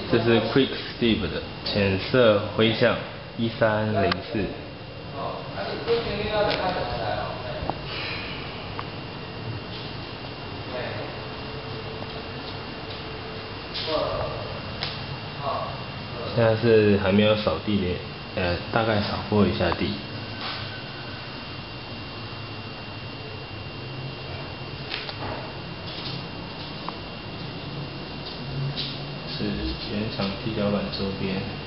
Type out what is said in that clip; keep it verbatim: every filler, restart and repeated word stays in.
这是 Quick Step 的浅色灰象一三零四。现在是还没有扫地的，呃，大概扫过一下地。是原厂踢脚板周边。